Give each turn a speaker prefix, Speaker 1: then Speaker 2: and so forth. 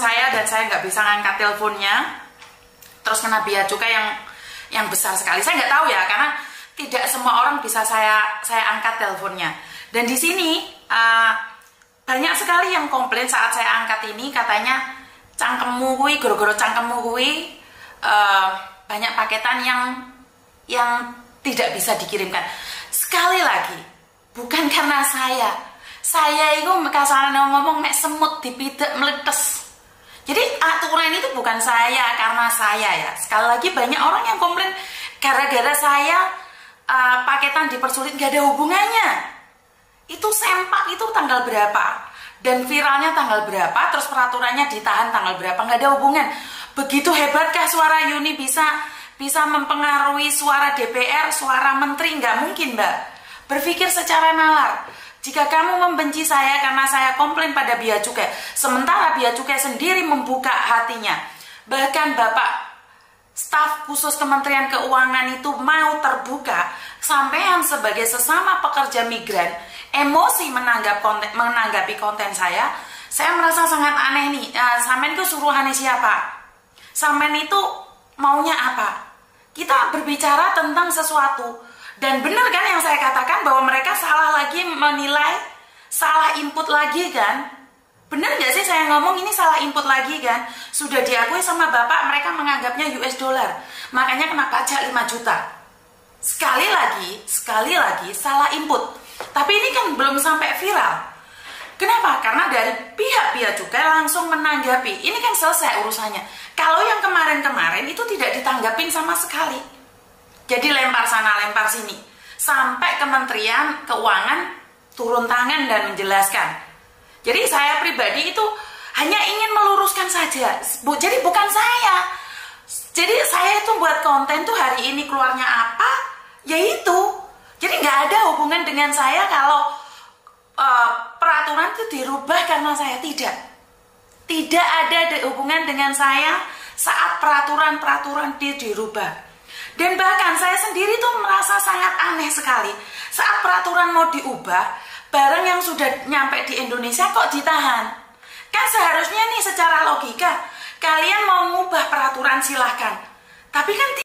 Speaker 1: saya dan saya nggak bisa ngangkat teleponnya, terus kena bea cukai yang besar sekali. Saya nggak tahu ya, karena tidak semua orang bisa saya angkat teleponnya. Dan di sini banyak sekali yang komplain saat saya angkat ini, katanya cangkemmu kui, goro-goro cangkemmu kui, banyak paketan yang tidak bisa dikirimkan. Sekali lagi, bukan karena saya itu kasaran ngomong mek semut dipidak meletes. Jadi aturan itu bukan karena saya ya. Sekali lagi banyak orang yang komplain gara-gara saya paketan dipersulit, gak ada hubungannya. Itu sempak itu tanggal berapa dan viralnya tanggal berapa, terus peraturannya ditahan tanggal berapa, nggak ada hubungan. Begitu hebatkah suara Yuni bisa mempengaruhi suara DPR, suara menteri? Nggak mungkin, Mbak. Berpikir secara nalar. Jika kamu membenci saya karena saya komplain pada bea cukai, sementara bea cukai sendiri membuka hatinya, bahkan Bapak staf khusus Kementerian Keuangan itu mau terbuka, sampean sebagai sesama pekerja migran emosi menanggapi konten saya merasa sangat aneh nih. Sampean itu suruhannya siapa? Sampean itu maunya apa? Kita berbicara tentang sesuatu. Dan benar kan yang saya katakan bahwa mereka salah lagi menilai, salah input lagi kan? Benar nggak sih saya ngomong ini salah input lagi kan? Sudah diakui sama Bapak, mereka menganggapnya US dollar. Makanya kena pajak 5 juta. Sekali lagi salah input. Tapi ini kan belum sampai viral. Kenapa? Karena dari pihak bea cukai langsung menanggapi. Ini kan selesai urusannya. Kalau yang kemarin-kemarin itu tidak ditanggapin sama sekali. Jadi lempar sana, lempar sini. Sampai Kementerian Keuangan turun tangan dan menjelaskan. Jadi saya pribadi itu hanya ingin meluruskan saja. Jadi bukan saya. Jadi saya itu buat konten tuh hari ini keluarnya apa, ya itu. Jadi nggak ada hubungan dengan saya kalau peraturan itu dirubah karena saya tidak. Tidak ada hubungan dengan saya saat peraturan itu dirubah. Dan bahkan saya sendiri tuh merasa sangat aneh sekali saat peraturan mau diubah, barang yang sudah nyampe di Indonesia kok ditahan. Kan seharusnya nih secara logika kalian mau ngubah peraturan silahkan, tapi kan